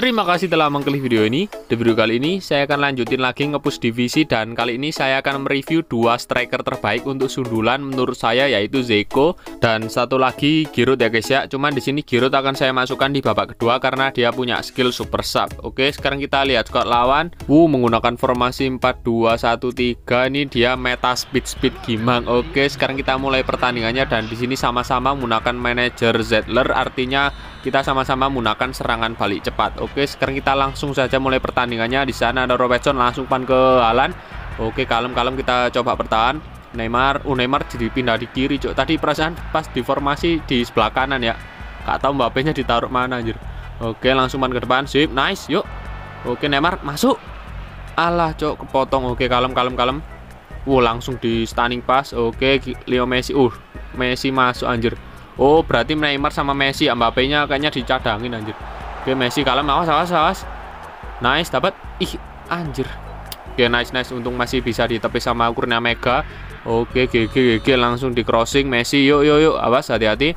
Terima kasih telah mengklik video ini. Di video kali ini saya akan lanjutin lagi nge-push divisi, dan kali ini saya akan mereview dua striker terbaik untuk sundulan menurut saya, yaitu Zeko dan satu lagi Giroud ya guys ya. Cuman di sini Giroud akan saya masukkan di babak kedua karena dia punya skill super sub. Oke, sekarang kita lihat squad lawan. Menggunakan formasi 4-2-1-3. Ini dia meta speed gimang. Oke, sekarang kita mulai pertandingannya, dan di sini sama-sama menggunakan manajer Zettler, artinya kita sama-sama menggunakan serangan balik cepat. Oke, sekarang kita langsung saja mulai pertandingannya. Di sana ada Robertson, langsung pan ke Haaland. Oke, kalem-kalem kita coba bertahan. Neymar, Neymar jadi pindah di kiri, cok. Tadi perasaan pas di formasi di sebelah kanan ya. Gak tahu Mbappe-nya ditaruh mana anjir. Oke, langsung pan ke depan. Sip, nice, yuk. Oke, Neymar masuk. Alah, cok, kepotong. Oke, kalem. Langsung di stunning pass. Oke, Leo Messi. Messi masuk anjir. Oh, berarti Neymar sama Messi, Mbappe-nya kayaknya dicadangin anjir. Oke, Messi kalem, awas. Nice, dapat. Ih, anjir. Oke, nice. Untung masih bisa ditepis sama Kurnia Mega. Oke, GG langsung di crossing Messi. Yuk. Awas, hati-hati.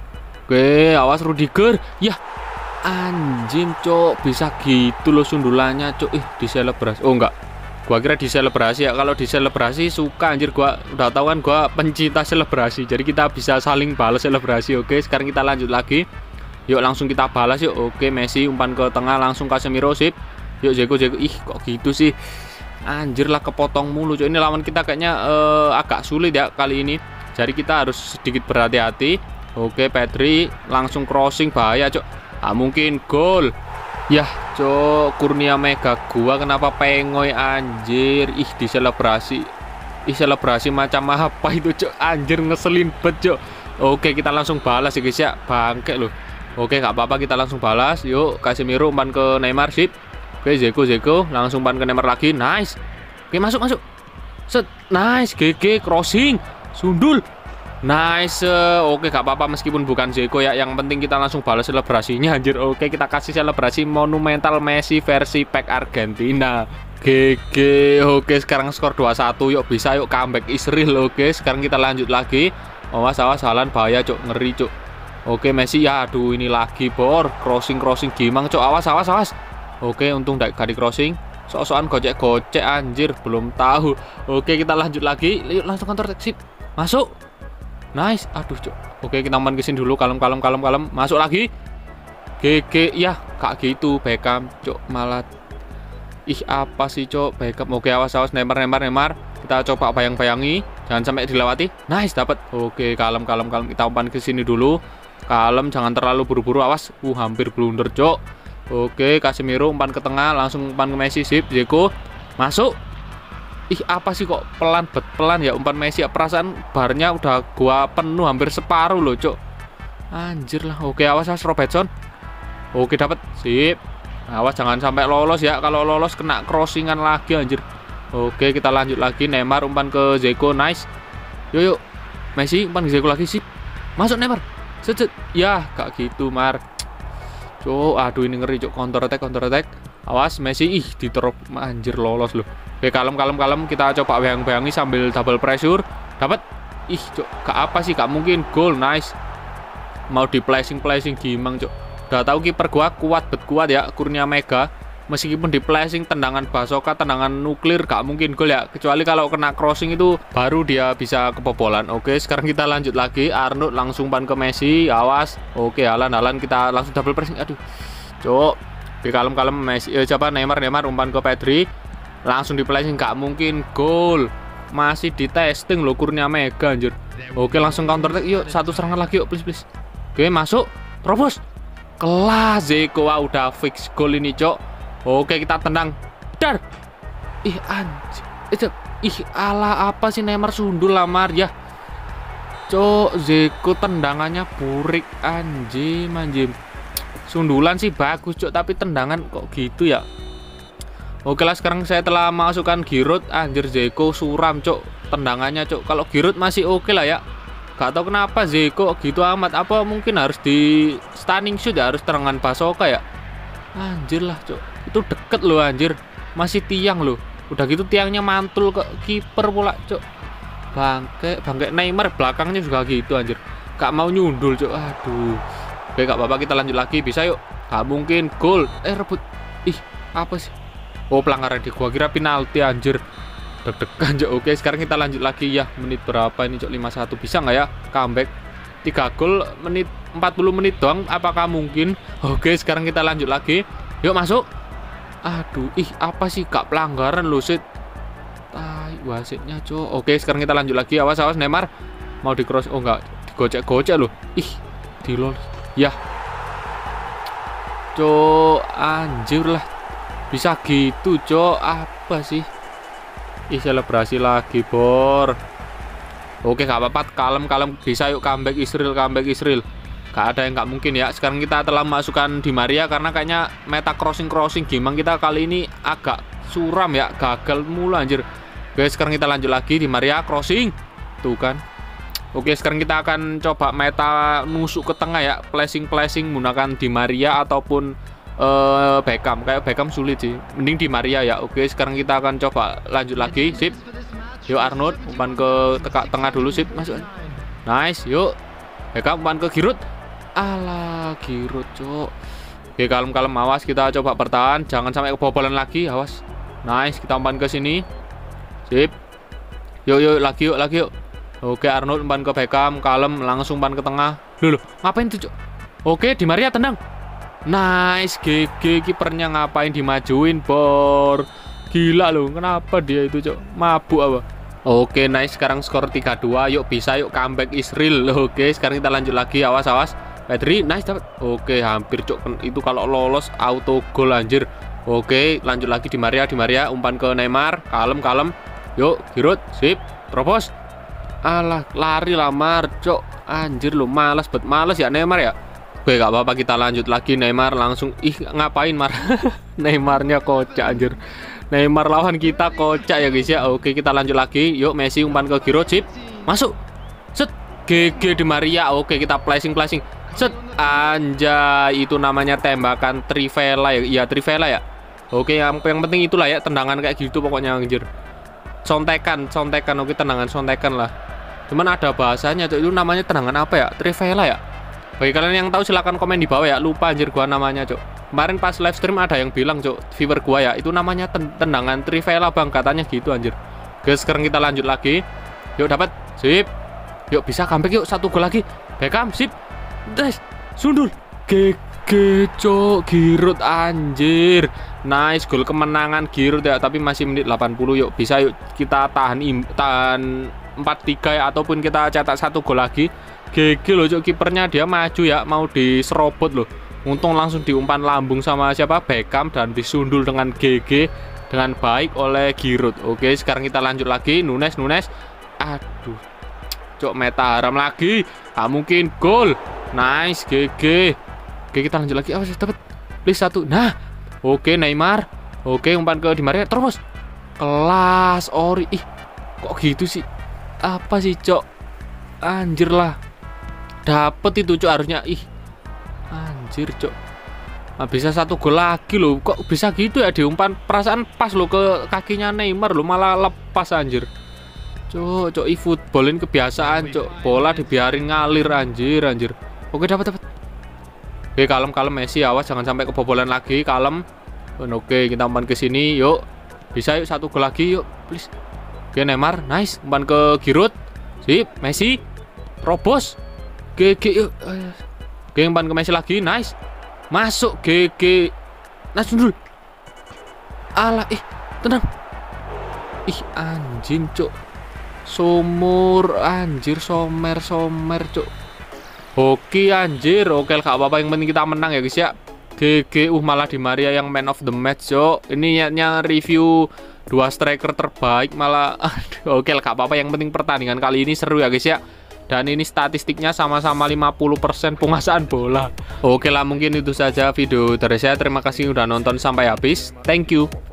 Oke, awas Rudiger. Yah, anjing, cok. Bisa gitu loh sundulannya, cok. Diselebrasi. Oh, enggak. Gua kira diselebrasi ya. Kalau diselebrasi suka anjir, gua udah tahu kan gua pencinta selebrasi. Jadi kita bisa saling balas selebrasi. Oke, sekarang kita lanjut lagi. Yuk, langsung kita balas yuk. Oke, Messi umpan ke tengah, langsung Casemiro, sip. Yuk, Zeko. Ih, kok gitu sih? Anjir lah, kepotong mulu, cok. Ini lawan kita kayaknya agak sulit ya kali ini. Jadi kita harus sedikit berhati-hati. Oke, Pedri langsung crossing, bahaya, cok. Mungkin gol. Yah, cok, Kurnia Mega gua kenapa pengoy anjir. Ih, diselebrasi. Selebrasi macam apa itu, cok? Anjir, ngeselin bet, cok. Oke, kita langsung balas ya guys ya. Bangke loh. Oke, nggak apa-apa, kita langsung balas. Yuk, Casemiro umpan ke Neymar, sip. Oke, Zeko langsung umpan ke Neymar lagi. Nice. Oke, masuk. Set. Nice, GG crossing. Sundul. Nice. Oke, gak apa-apa meskipun bukan Zeko ya. Yang penting kita langsung balas selebrasinya anjir. Oke, kita kasih selebrasi monumental Messi versi pack Argentina. GG. Oke, sekarang skor 2-1. Yuk, bisa yuk, comeback is real. Oke, sekarang kita lanjut lagi. Awas Haaland, bahaya, cok. Ngeri, cok. Oke, Messi. Ya, aduh, ini lagi bor. Crossing gimang, cok. Awas. Oke, untung gak di crossing. Sok-sokan gocek anjir. Belum tahu. Oke, kita lanjut lagi. Yuk, langsung counter attack, sip. Masuk. Nice, aduh, cok. Oke, kita main kesini dulu, kalem. Masuk lagi. GG, ya, kak gitu, Beckham, cok, malah. Ih, apa sih, cok, Beckham. Oke, awas, Neymar. Kita coba bayang-bayangi, jangan sampai dilewati. Nice, dapat. Oke, kalem. Kita umpan kesini dulu. Kalem, jangan terlalu buru-buru, awas. Hampir blunder, cok. Oke, Casemiro umpan ke tengah, langsung umpan ke Messi, sip. Zeko, masuk. Ih, apa sih kok pelan ya umpan Messi ya. Perasaan barnya udah gua penuh hampir separuh loh, cok. Anjir lah. Oke, awas Robertson. Oke, dapat. Sip. Awas jangan sampai lolos ya. Kalau lolos kena crossingan lagi anjir. Oke, kita lanjut lagi. Neymar umpan ke Zeko. Nice. Yuk. Messi umpan ke Zeko lagi, sip. Masuk Neymar. Set. Ya, gak gitu, Mar. Cok, aduh ini ngeri, cok. Counter attack. Awas Messi, diterop anjir, lolos loh. Oke, kalem. Kita coba bayang-bayangi sambil double pressure. Dapat. Cok, gak apa sih, gak mungkin gol. Nice. Mau di placing gimang, cok. Udah tahu kiper gua kuat ya, Kurnia Mega. Meskipun di placing tendangan basoka, tendangan nuklir gak mungkin gol ya. Kecuali kalau kena crossing itu baru dia bisa kebobolan. Oke, sekarang kita lanjut lagi. Arnold langsung pan ke Messi. Awas. Oke, Haaland kita langsung double pressing. Aduh. Cok. Oke, kalem Messi. Coba Neymar umpan ke Pedri. Langsung di placing, gak mungkin gol. Masih di testing loh Kurnia Mega anjir. Oke, langsung counter attack. Yuk, satu serangan lagi yuk, please. Oke, masuk. Terobos. Kelas Zeko, udah fix gol ini, cok. Oke, kita tendang. Dar. Anjir. Ala apa sih Neymar sundul lamar ya. Cok, Zeko tendangannya burik anjim. Sundulan sih bagus, cok, tapi tendangan kok gitu ya. Oke lah, sekarang saya telah masukkan Giroud. Anjir, Zeko suram, cok, tendangannya, cok. Kalau Giroud masih oke lah ya. Gak tau kenapa Zeko gitu amat. Apa mungkin harus di stunning shoot ya, harus tendangan basoka ya. Anjir lah, cok. Itu deket loh anjir. Masih tiang loh. Udah gitu tiangnya mantul ke kiper pula, cok. Bangke Neymar belakangnya juga gitu anjir. Gak mau nyundul, cok. Aduh. Oke, gak apa-apa, kita lanjut lagi. Bisa yuk. Gak mungkin gol. Rebut. Ih, apa sih? Oh, pelanggaran di gua kira penalti anjir. Deg-degan Cok. Oke, sekarang kita lanjut lagi ya. Menit berapa ini Cok? 51 bisa nggak ya comeback? 3 gol menit 40 menit doang, apakah mungkin? Oke, sekarang kita lanjut lagi. Yuk masuk. Aduh, ih apa sih gak pelanggaran loh sit. Tai wasitnya Cok. Oke, sekarang kita lanjut lagi. Awas Neymar. Mau di cross. Oh enggak, digocek-gocek loh. Ih, dilol. Ya. Cok, anjir lah. Bisa gitu Cok. Apa sih? Ih, selebrasi lagi Bor. Oke, gak apa-apa, kalem bisa. Yuk comeback Israel. Gak ada yang gak mungkin ya. Sekarang kita telah masukkan Di Maria karena kayaknya meta crossing gimana kita kali ini agak suram ya, gagal mulu anjir. Oke, sekarang kita lanjut lagi. Di Maria crossing. Tuh kan. Oke, sekarang kita akan coba meta nusuk ke tengah ya, flashing menggunakan Di Maria ataupun Beckham. Kayak Beckham sulit sih, mending Di Maria ya. Oke, sekarang kita akan coba lanjut lagi. Sip. Yuk Arnold umpan ke tengah dulu. Sip, masuk. Nice. Yuk Beckham umpan ke Giroud. Alah, Giroud Cok. Oke, kalem awas, kita coba bertahan, jangan sampai kebobolan lagi. Awas. Nice, kita umpan ke sini. Sip. Yuk lagi yuk. Oke, Arnold umpan ke Beckham, kalem, langsung umpan ke tengah. Loh, ngapain tuh Cok? Oke, Di Maria tendang. Nice, GG. Kipernya ngapain dimajuin Bor? Gila loh, kenapa dia itu Cok? Mabuk apa? Oke, nice, sekarang skor 3-2. Yuk bisa, yuk comeback Israel. Oke, sekarang kita lanjut lagi. Awas. Pedri, nice dapat. Oke, hampir Cok. Itu kalau lolos auto gol anjir. Oke, lanjut lagi. Di Maria umpan ke Neymar. Kalem. Yuk, Giroud. Sip, terobos. Alah, lari lamar Cok. Anjir lo, males ya Neymar ya. Oke, gak apa-apa, kita lanjut lagi. Neymar langsung, ih ngapain marah. Neymarnya kocak anjir. Neymar lawan kita kocak ya guys ya. Oke, kita lanjut lagi. Yuk Messi umpan ke Giroud. Sip, masuk. Set, GG Di Maria. Oke, kita flashing. Set, anjay, itu namanya tembakan Trivela ya. Iya, Trivela ya. Oke, yang penting itulah ya, tendangan kayak gitu pokoknya anjir. Contekan. Oke, tendangan contekan lah. Cuman ada bahasanya Cok. Itu namanya tendangan apa ya? Trivela ya. Bagi kalian yang tahu silahkan komen di bawah ya. Lupa anjir gua namanya Cok. Kemarin pas live stream ada yang bilang Cok, viewer gua ya, itu namanya tendangan Trivela bang, katanya gitu anjir. Oke, sekarang kita lanjut lagi. Yuk dapat. Sip. Yuk bisa comeback yuk, 1 gol lagi. Beckham, sip. Des, sundul. GG Cok, Giroud anjir. Nice, gol kemenangan Giroud ya, tapi masih menit 80. Yuk bisa, yuk kita tahan 4-3 ya, ataupun kita cetak 1 gol lagi. GG loh Cok, kipernya dia maju ya, mau diserobot loh. Untung langsung diumpan lambung sama siapa? Beckham, dan disundul dengan GG dengan baik oleh Giroud. Oke, sekarang kita lanjut lagi. Nunes. Aduh. Cok, meta haram lagi. Mungkin gol. Nice, GG. Oke, kita lanjut lagi. Awas dapat. Please 1. Nah. Oke, Neymar. Oke, umpan ke Di Maria. Terus. Kelas ori. Ih, kok gitu sih? Apa sih, Cok? Anjir lah. Dapet itu Cok harusnya. Ih. Anjir Cok. Nah, bisa 1 gol lagi loh. Kok bisa gitu ya diumpan? Perasaan pas loh ke kakinya Neymar loh, malah lepas anjir. Cok, e-footballin kebiasaan Cok. Bola dibiarin ngalir anjir. Oke, dapat. Oke, kalem Messi, awas jangan sampai kebobolan lagi, kalem. Oke, kita umpan ke sini, yuk. Bisa yuk 1 gol lagi yuk, please. Oke, Neymar, nice. Umpan ke Giroud. Sip, Messi. Robos. GG yuk. Oke, umpan ke Messi lagi, nice. Masuk GG. Nice dulu. Alah, tenang. Ih, anjing Cok. Sumur anjir, somer Cok. Oke anjir, oke gak apa-apa, yang penting kita menang ya guys ya. GG, malah Di Maria yang man of the match Cok. Ini review 2 striker terbaik malah. Oke, gak apa-apa, yang penting pertandingan kali ini seru ya guys ya. Dan ini statistiknya sama-sama 50% penguasaan bola. Oke lah, mungkin itu saja video dari saya. Terima kasih udah nonton sampai habis. Thank you.